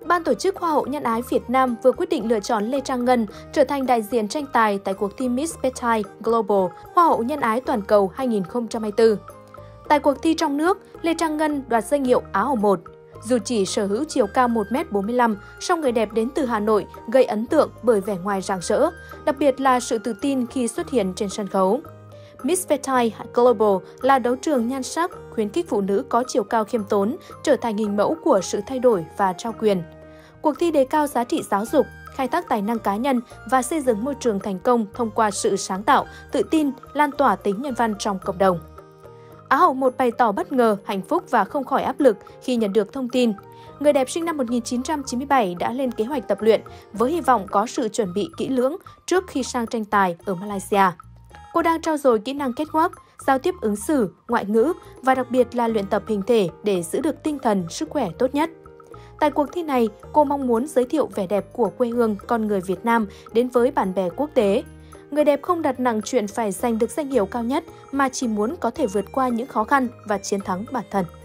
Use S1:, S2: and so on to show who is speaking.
S1: Ban tổ chức Hoa hậu Nhân ái Việt Nam vừa quyết định lựa chọn Lê Trang Ngân trở thành đại diện tranh tài tại cuộc thi Miss Petai Global Hoa hậu Nhân ái Toàn cầu 2024. Tại cuộc thi trong nước, Lê Trang Ngân đoạt danh hiệu Á hậu 1. Dù chỉ sở hữu chiều cao 1m45, song người đẹp đến từ Hà Nội gây ấn tượng bởi vẻ ngoài rạng rỡ, đặc biệt là sự tự tin khi xuất hiện trên sân khấu. Miss Petai Global là đấu trường nhan sắc, khuyến khích phụ nữ có chiều cao khiêm tốn trở thành hình mẫu của sự thay đổi và trao quyền. Cuộc thi đề cao giá trị giáo dục, khai thác tài năng cá nhân và xây dựng môi trường thành công thông qua sự sáng tạo, tự tin, lan tỏa tính nhân văn trong cộng đồng. Á hậu 1 bày tỏ bất ngờ, hạnh phúc và không khỏi áp lực khi nhận được thông tin. Người đẹp sinh năm 1997 đã lên kế hoạch tập luyện với hy vọng có sự chuẩn bị kỹ lưỡng trước khi sang tranh tài ở Malaysia. Cô đang trau dồi kỹ năng catwalk, giao tiếp ứng xử, ngoại ngữ và đặc biệt là luyện tập hình thể để giữ được tinh thần, sức khỏe tốt nhất. Tại cuộc thi này, cô mong muốn giới thiệu vẻ đẹp của quê hương con người Việt Nam đến với bạn bè quốc tế. Người đẹp không đặt nặng chuyện phải giành được danh hiệu cao nhất mà chỉ muốn có thể vượt qua những khó khăn và chiến thắng bản thân.